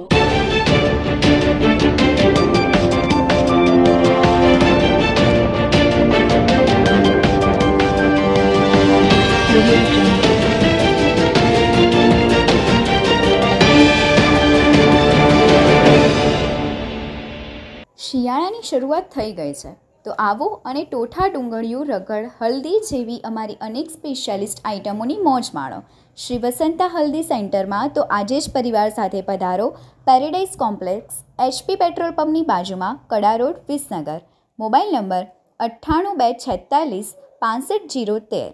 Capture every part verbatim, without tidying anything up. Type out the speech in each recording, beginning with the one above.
શિયાળાની શરૂઆત થઈ ગઈ છે, તો આવો અને ટોઠા ડુંગળીયું રગડ હલ્દી જેવી અમારી અનેક સ્પેશિયાલિસ્ટ આઇટમોની મોજ માણો શ્રી વસંતા હલ્દી સેન્ટરમાં. તો આજે જ પરિવાર સાથે પધારો પેરેડાઇઝ કોમ્પ્લેક્સ, એચપી પેટ્રોલ પંપની બાજુમાં, કડા રોડ, વિસનગર. મોબાઈલ નંબર અઠ્ઠાણું બે છેતાલીસ પાસઠ જીરો તેર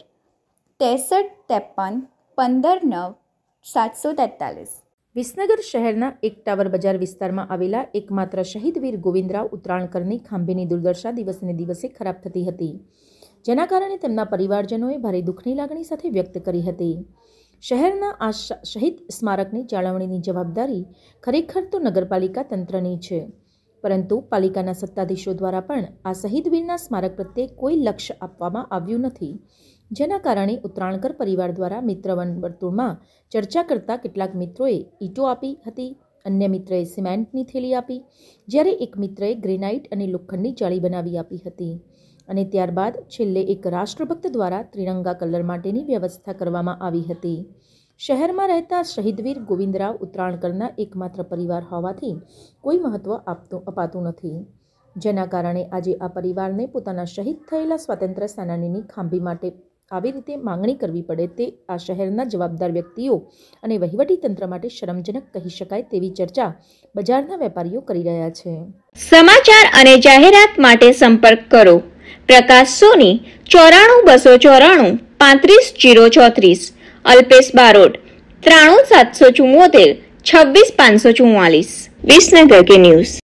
ત્રેસઠ ત્રેપન પંદર નવ સાતસો તેતાલીસ. વિસનગર શહેરના એક ટાવર બજાર વિસ્તારમાં આવેલા એકમાત્ર શહીદ વીર ગોવિંદરાવ ઉતરાણકરની ખાંભીની દુર્દશા દિવસને દિવસે ખરાબ થતી હતી, જેના કારણે તેમના પરિવારજનોએ ભારે દુઃખની લાગણી સાથે વ્યક્ત કરી હતી. શહેરના આ શહીદ સ્મારકની જાળવણીની જવાબદારી ખરેખર તો નગરપાલિકા તંત્રની છે, પરંતુ પાલિકાના સત્તાધીશો દ્વારા પણ આ શહીદ વીરના સ્મારક પ્રત્યે કોઈ લક્ષ્ય આપવામાં આવ્યું નથી, જેના કારણે ઉતરાણકર પરિવાર દ્વારા મિત્ર વર્તુળમાં ચર્ચા કરતા કેટલાક મિત્રોએ ઈંટો આપી હતી, અન્ય મિત્રએ સિમેન્ટની થેલી આપી, જ્યારે એક મિત્રએ ગ્રેનાઇટ અને લોખંડની જાળી બનાવી આપી હતી, અને ત્યારબાદ છેલ્લે એક રાષ્ટ્રભક્ત દ્વારા ત્રિરંગા કલર માટેની વ્યવસ્થા કરવામાં આવી હતી. શહેરમાં રહેતા શહીદવીર ગોવિંદરાવ ઉતરાણકરના એકમાત્ર પરિવાર હોવાથી કોઈ મહત્ત્વ આપતું અપાતું નથી, જેના કારણે આજે આ પરિવારને પોતાના શહીદ થયેલા સ્વાતંત્ર્ય સેનાનીની ખાંભી માટે આવી રીતે માંગણી કરવી પડે તે આ શહેરના જવાબદાર વ્યક્તિઓ અને વહીવટીતંત્ર માટે શરમજનક કહી શકાય તેવી ચર્ચા બજારના વેપારીઓ કરી રહ્યા છે. સમાચાર અને જાહેરાત માટે સંપર્ક કરો પ્રકાશ સોની ચોરાણું બસો ચોરાણું પાંત્રીસ જીરો ચોત્રીસ, અલ્પેશ બારોટ ત્રાણું સાતસો ચુમ્મોતેર છવ્વીસ પાંચસો ચુમ્માલીસ. વિસનગર કે ન્યૂઝ.